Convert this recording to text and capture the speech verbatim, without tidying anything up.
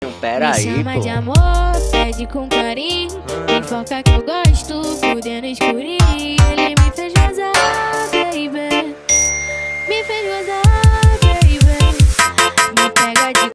Pera Me aí, chama pô. de amor, pede com carinho. Me foca que eu gosto, fudendo escurinho. Ele me fez gozar, baby. Me fez gozar.